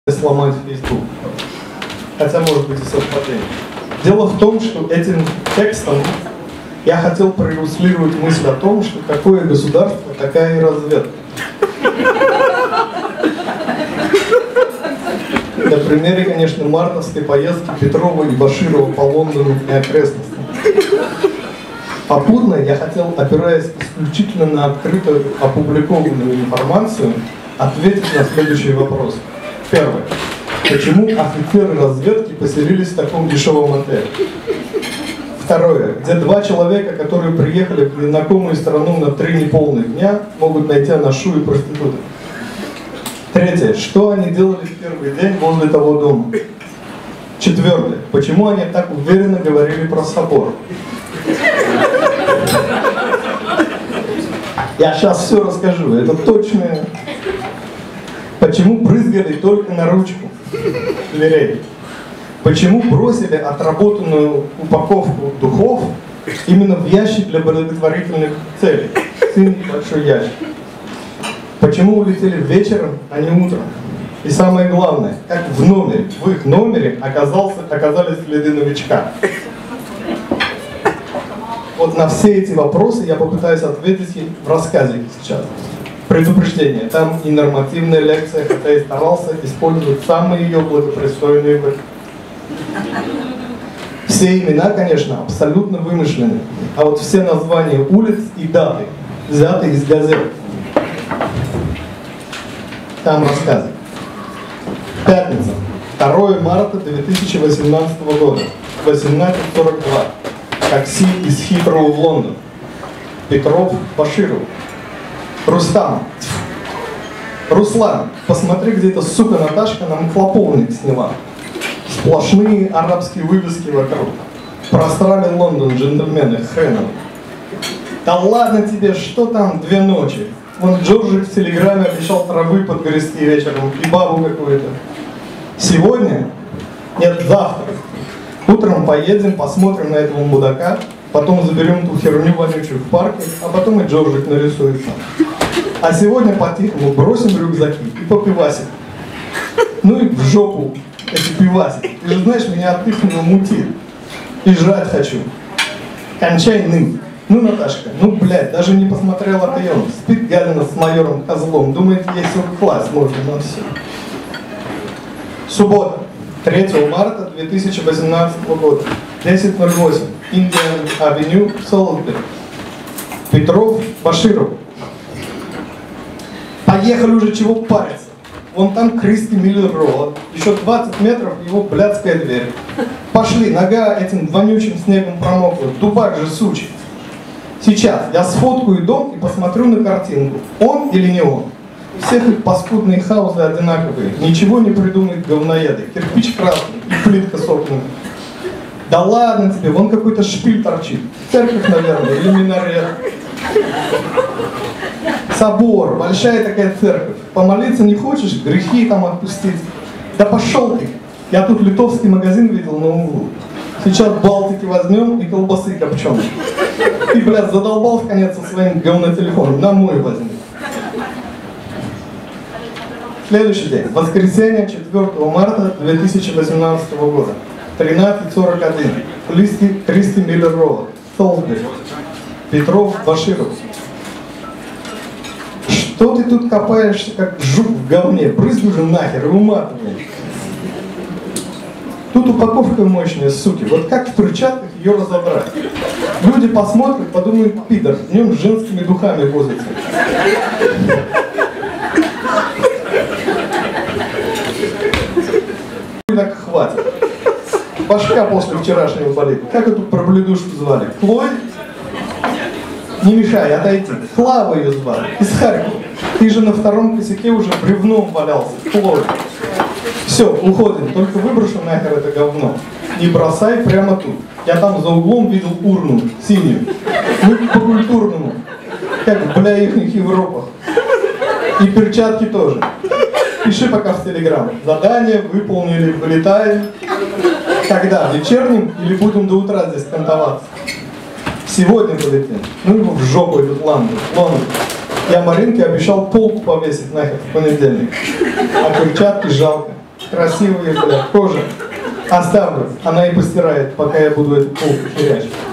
сломать Facebook. Хотя, может быть, и совпадение. Дело в том, что этим текстом я хотел проиллюстрировать мысль о том, что какое государство, такая и разведка. На примере, конечно, мартовской поездки Петрова и Баширова по Лондону и окрестностям. Попутно я хотел, опираясь исключительно на открытую опубликованную информацию, ответить на следующий вопрос. Первое. Почему офицеры разведки поселились в таком дешевом отеле? Второе. Где два человека, которые приехали в незнакомую страну на 3 неполных дня, могут найти аношу и проституток? Третье. Что они делали в первый день возле того дома? Четвертое. Почему они так уверенно говорили про собор? Я сейчас все расскажу, это точно. Почему брызгали только на ручку дверей? Почему бросили отработанную упаковку духов именно в ящик для благотворительных целей? Ценный большой ящик. Почему улетели вечером, а не утром? И самое главное, как в их номере оказались следы новичка? Вот на все эти вопросы я попытаюсь ответить в рассказе сейчас. Предупреждение, там и нормативная лекция, хотя и старался использовать самые ее благопристойные выражения. Все имена, конечно, абсолютно вымышлены, а вот все названия улиц и даты взяты из газет. Там рассказы. Пятница, 2 марта 2018 года, 18:42. Такси из Хитроу в Лондон. Петров, Баширов. Рустам. Руслан, посмотри, где эта сука Наташка нам хлоповник сняла. Сплошные арабские вывески вокруг. Просрали Лондон, джентльмены, хреново. Да ладно тебе, что там 2 ночи? Вон Джорджик в телеграме обещал травы подгрести вечером и бабу какую-то. Сегодня? Нет, завтра. Утром поедем, посмотрим на этого мудака, потом заберем ту херню вонючую в парке, а потом и Джорджик нарисуется. А сегодня по-тихому бросим рюкзаки и по пивасику. Ну и в жопу эти пивасики. Ты же знаешь, меня от их мутит. И жрать хочу. Кончай ныть. Ну, Наташка, ну, блядь, даже не посмотрела прием. Спит Галина с майором Козлом. Думает, ей все класть можно на все. Суббота. 3 марта 2018 года, 10:08, Индиан Авеню, Солсбери. Петров, Баширов. Поехали уже, чего париться. Вон там Кристи Миллер Роуд, еще 20 метров его блядская дверь. Пошли, нога этим вонючим снегом промокла, дубак же сучий. Сейчас я сфоткаю дом и посмотрю на картинку, он или не он. Всех их паскудные хаузы одинаковые, ничего не придумают говноеды. Кирпич красный и плитка сохнутая. Да ладно тебе, вон какой-то шпиль торчит. Церковь, наверное, или минарет. Собор, большая такая церковь. Помолиться не хочешь, грехи там отпустить. Да пошел ты. Я тут литовский магазин видел на углу. Сейчас Балтики возьмем и колбасы копченые. Ты, блядь, задолбал в конец со своим говнотелефоном, на мой возьми. Следующий день. Воскресенье, 4 марта 2018 года. 13:41. Кристи Миллер Роуд, Солсбери. Петров, Баширов. Что ты тут копаешься, как жук в говне? Брызги уже нахер и уматывай. Тут упаковка мощная, суки. Вот как в перчатках ее разобрать? Люди посмотрят, подумают, пидор, в нем с женскими духами возится. Так хватит. Башка после вчерашнего болит. Как эту пробледушку звали? Хлой? Не мешай, отойти. Клава ее звали. Из Харькова. Ты же на 2-м косяке уже бревном валялся. Хлой. Все, уходим. Только выброшу нахер это говно. И бросай прямо тут. Я там за углом видел урну синюю. Ну, по-культурному. Как, бля, их Европах. И перчатки тоже. Пиши пока в Телеграм. Задание выполнили, вылетаем. Когда? Вечерним или будем до утра здесь кантоваться? Сегодня полетим. Ну его в жопу этот Лондон. Я Маринке обещал полку повесить нахер в понедельник. А перчатки жалко. красивая, блядь, кожа. Оставлю, она и постирает, пока я буду эту полку херячить.